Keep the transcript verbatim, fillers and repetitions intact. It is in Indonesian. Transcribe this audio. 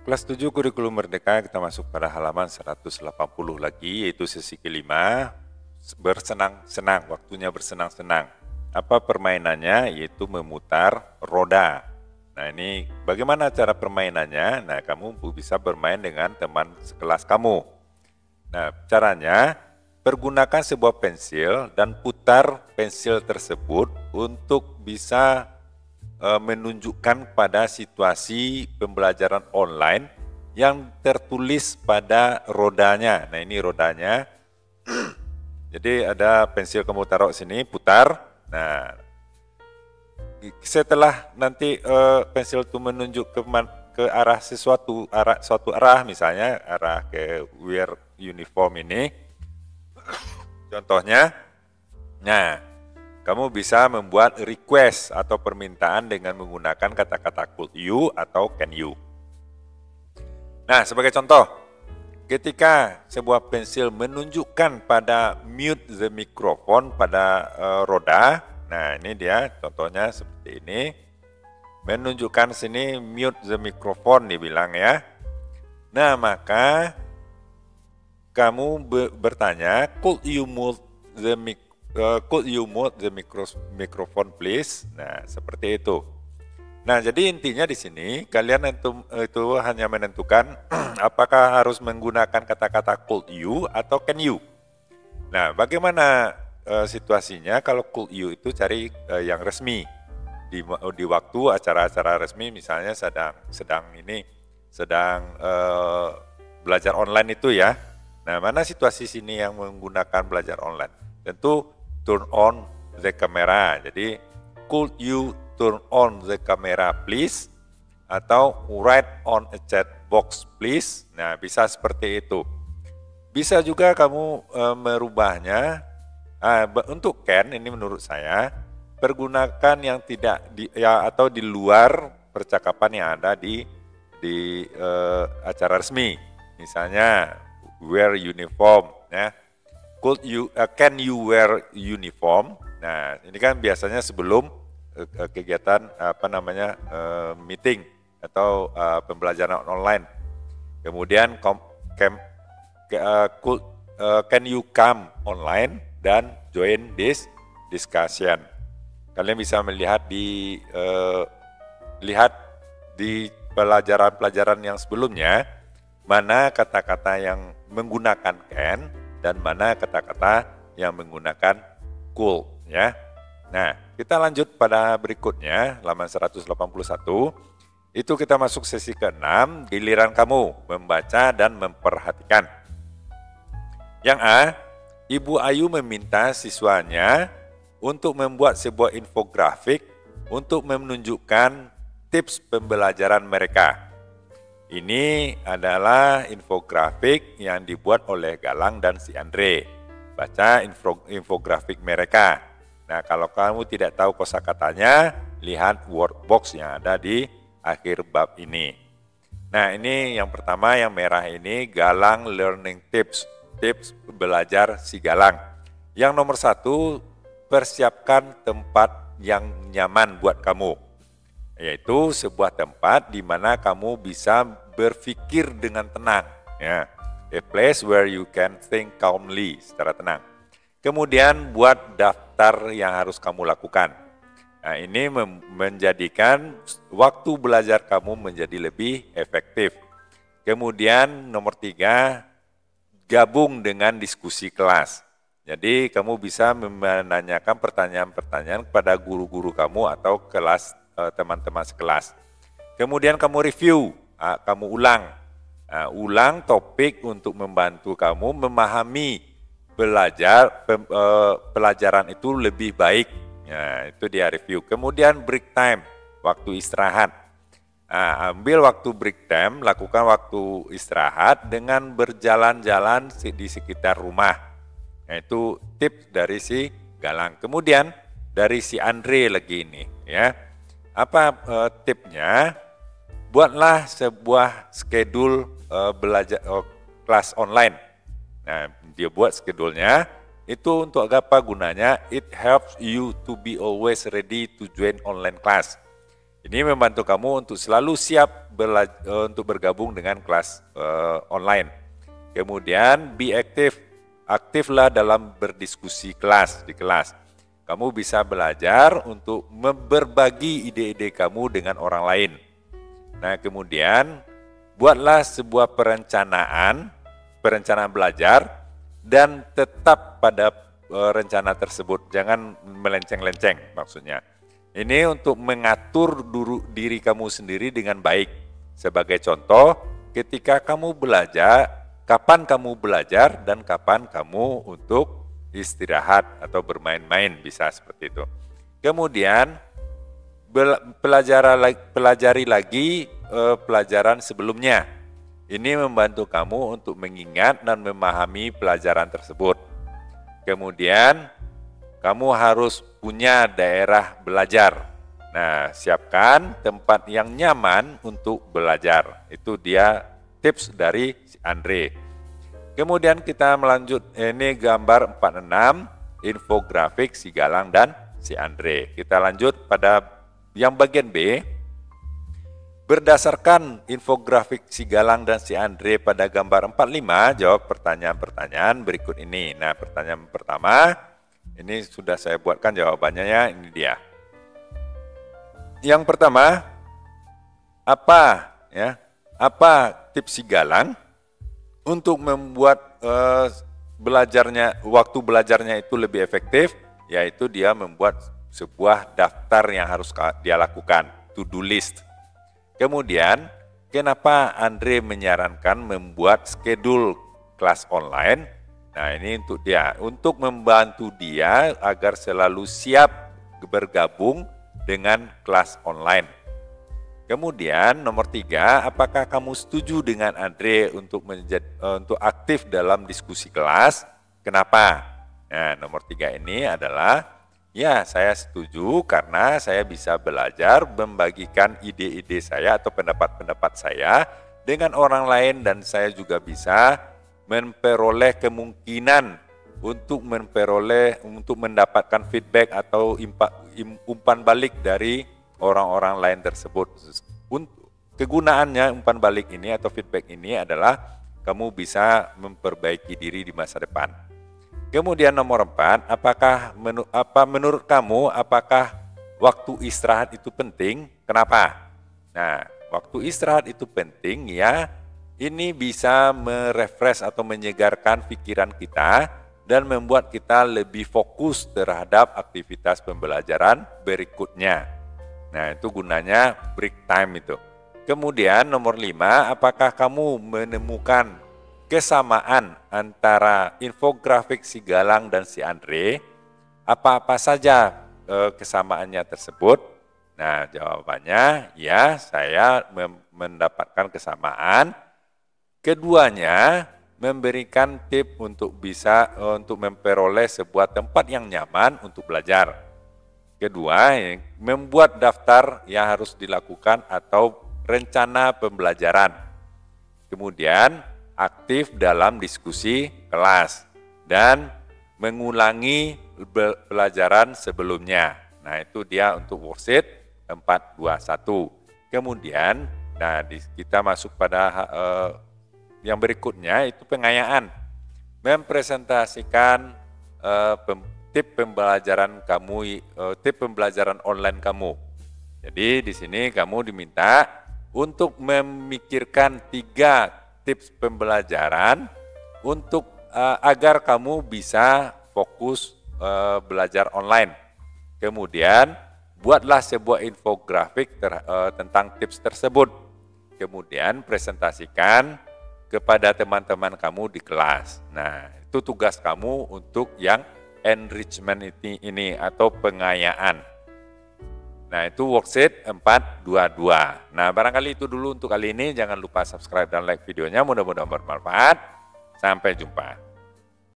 Kelas tujuh Kurikulum Merdeka, kita masuk pada halaman seratus delapan puluh lagi, yaitu sesi kelima, bersenang-senang, waktunya bersenang-senang. Apa permainannya? Yaitu memutar roda. Nah, ini bagaimana cara permainannya? Nah, kamu bisa bermain dengan teman sekelas kamu. Nah, caranya, pergunakan sebuah pensil dan putar pensil tersebut untuk bisa menunjukkan pada situasi pembelajaran online yang tertulis pada rodanya. Nah, ini rodanya. Jadi ada pensil kamu taruh sini, putar. Nah, setelah nanti uh, pensil itu menunjuk ke, ke arah sesuatu, arah suatu arah, misalnya arah ke wear uniform ini. Contohnya, nah, kamu bisa membuat request atau permintaan dengan menggunakan kata-kata could you atau can you. Nah, sebagai contoh, ketika sebuah pensil menunjukkan pada mute the microphone pada uh, roda, nah ini dia contohnya seperti ini, menunjukkan sini mute the microphone dibilang ya. Nah, maka kamu bertanya, could you mute the microphone? Uh, could you mute the micro, microphone please? Nah, seperti itu. Nah, jadi intinya di sini kalian itu, itu hanya menentukan apakah harus menggunakan kata-kata could you atau can you. Nah, bagaimana uh, situasinya kalau could you itu cari uh, yang resmi di, di waktu acara-acara resmi, misalnya sedang sedang ini sedang uh, belajar online itu ya. Nah, mana situasi sini yang menggunakan belajar online? Tentu turn on the camera. Jadi, could you turn on the camera please? Atau write on a chat box please? Nah, bisa seperti itu. Bisa juga kamu e, merubahnya. Ah, untuk can, ini menurut saya, pergunakan yang tidak di, ya, atau di luar percakapan yang ada di di e, acara resmi. Misalnya, wear uniform, ya. Could you, uh, can you wear uniform? Nah, ini kan biasanya sebelum uh, kegiatan apa namanya uh, meeting atau uh, pembelajaran online. Kemudian com, cam, uh, could, uh, can you come online dan join this discussion? Kalian bisa melihat di uh, lihat di pelajaran-pelajaran yang sebelumnya mana kata-kata yang menggunakan can dan mana kata-kata yang menggunakan could, ya. Nah, kita lanjut pada berikutnya, halaman seratus delapan puluh satu. Itu kita masuk sesi keenam, giliran kamu membaca dan memperhatikan. Yang A, Ibu Ayu meminta siswanya untuk membuat sebuah infografik untuk menunjukkan tips pembelajaran mereka. Ini adalah infografik yang dibuat oleh Galang dan si Andre. Baca info, infografik mereka. Nah, kalau kamu tidak tahu kosakatanya, lihat workbox yang ada di akhir bab ini. Nah, ini yang pertama, yang merah ini Galang Learning Tips. Tips belajar si Galang. Yang nomor satu, persiapkan tempat yang nyaman buat kamu. Yaitu sebuah tempat di mana kamu bisa berpikir dengan tenang, ya. A place where you can think calmly, secara tenang. Kemudian buat daftar yang harus kamu lakukan. Nah, ini menjadikan waktu belajar kamu menjadi lebih efektif. Kemudian nomor tiga, gabung dengan diskusi kelas. Jadi kamu bisa menanyakan pertanyaan-pertanyaan kepada guru-guru kamu atau kelas teman-teman sekelas. Kemudian kamu review, kamu ulang. Ulang topik untuk membantu kamu memahami belajar pelajaran itu lebih baik. Nah, itu dia review. Kemudian break time, waktu istirahat. Nah, ambil waktu break time, lakukan waktu istirahat dengan berjalan-jalan di sekitar rumah. Nah, itu tips dari si Galang. Kemudian dari si Andre lagi ini, ya. Apa uh, tipnya? Buatlah sebuah schedule uh, belajar uh, kelas online. Nah, dia buat schedule-nya. Itu untuk apa gunanya? It helps you to be always ready to join online class. Ini membantu kamu untuk selalu siap untuk bergabung dengan kelas uh, online. Kemudian be aktif, aktiflah dalam berdiskusi kelas di kelas. Kamu bisa belajar untuk berbagi ide-ide kamu dengan orang lain. Nah, kemudian buatlah sebuah perencanaan, perencanaan belajar dan tetap pada uh, rencana tersebut. Jangan melenceng-lenceng maksudnya. Ini untuk mengatur duru, diri kamu sendiri dengan baik. Sebagai contoh, ketika kamu belajar, kapan kamu belajar dan kapan kamu untuk istirahat atau bermain-main, bisa seperti itu. Kemudian, pelajari, pelajari lagi eh, pelajaran sebelumnya. Ini membantu kamu untuk mengingat dan memahami pelajaran tersebut. Kemudian, kamu harus punya daerah belajar. Nah, siapkan tempat yang nyaman untuk belajar. Itu dia tips dari si Andre. Kemudian kita melanjut, ini gambar empat puluh enam, infografik si Galang dan si Andre. Kita lanjut pada yang bagian B. Berdasarkan infografik si Galang dan si Andre pada gambar empat puluh lima, jawab pertanyaan-pertanyaan berikut ini. Nah, pertanyaan pertama, ini sudah saya buatkan jawabannya ya, ini dia. Yang pertama, apa ya? Apa tips si Galang untuk membuat eh, belajarnya, waktu belajarnya itu lebih efektif? Yaitu dia membuat sebuah daftar yang harus dia lakukan, to-do list. Kemudian, kenapa Andre menyarankan membuat schedule kelas online? Nah, ini untuk dia, untuk membantu dia agar selalu siap bergabung dengan kelas online. Kemudian nomor tiga, apakah kamu setuju dengan Andre untuk menjadi, untuk aktif dalam diskusi kelas? Kenapa? Nah, nomor tiga ini adalah, ya saya setuju karena saya bisa belajar membagikan ide-ide saya atau pendapat-pendapat saya dengan orang lain dan saya juga bisa memperoleh kemungkinan untuk memperoleh untuk mendapatkan feedback atau umpan balik dari orang-orang lain tersebut. Untuk kegunaannya umpan balik ini atau feedback ini adalah kamu bisa memperbaiki diri di masa depan. Kemudian nomor empat, apakah menu, apa menurut kamu apakah waktu istirahat itu penting? Kenapa? Nah, waktu istirahat itu penting ya. Ini bisa merefresh atau menyegarkan pikiran kita dan membuat kita lebih fokus terhadap aktivitas pembelajaran berikutnya. Nah, itu gunanya break time itu. Kemudian nomor lima, apakah kamu menemukan kesamaan antara infografik si Galang dan si Andre? Apa-apa saja eh, kesamaannya tersebut? Nah, jawabannya ya, saya mendapatkan kesamaan. Keduanya memberikan tip untuk bisa untuk memperoleh sebuah tempat yang nyaman untuk belajar. Kedua, membuat daftar yang harus dilakukan atau rencana pembelajaran. Kemudian, aktif dalam diskusi kelas dan mengulangi pelajaran sebelumnya. Nah, itu dia untuk worksheet empat dua satu. Kemudian, nah kita masuk pada uh, yang berikutnya itu pengayaan, mempresentasikan uh, pem, tip pembelajaran kamu, uh, tip pembelajaran online kamu. Jadi di sini kamu diminta untuk memikirkan tiga tips pembelajaran untuk uh, agar kamu bisa fokus uh, belajar online. Kemudian buatlah sebuah infografik ter, uh, tentang tips tersebut. Kemudian presentasikan kepada teman-teman kamu di kelas. Nah, itu tugas kamu untuk yang enrichment ini atau pengayaan. Nah, itu worksheet empat dua dua. Nah, barangkali itu dulu untuk kali ini. Jangan lupa subscribe dan like videonya. Mudah-mudahan bermanfaat. Sampai jumpa.